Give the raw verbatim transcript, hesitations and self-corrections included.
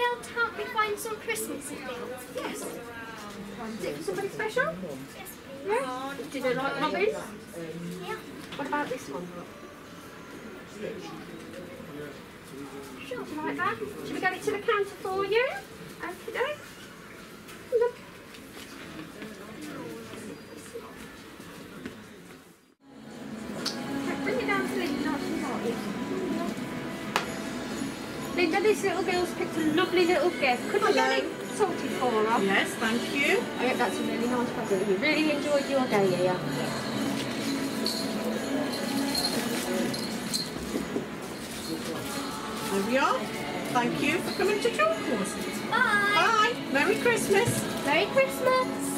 able to help me find some Christmassy things? Yes. Is it for somebody special? Yes, please. Yeah. Do you like robins? Yeah. What about this one? Sure, do you like that? Should we get it to the counter for you? Okay, then. Look. Okay, bring it down to Linda. Linda, this little girl's picked a lovely little gift. Could you get it sorted for her? Yes, thank you. I hope that's a really nice present. You really enjoyed your day here. There we are. Thank you for coming to talk to us. Bye. Bye. Merry Christmas. Merry Christmas.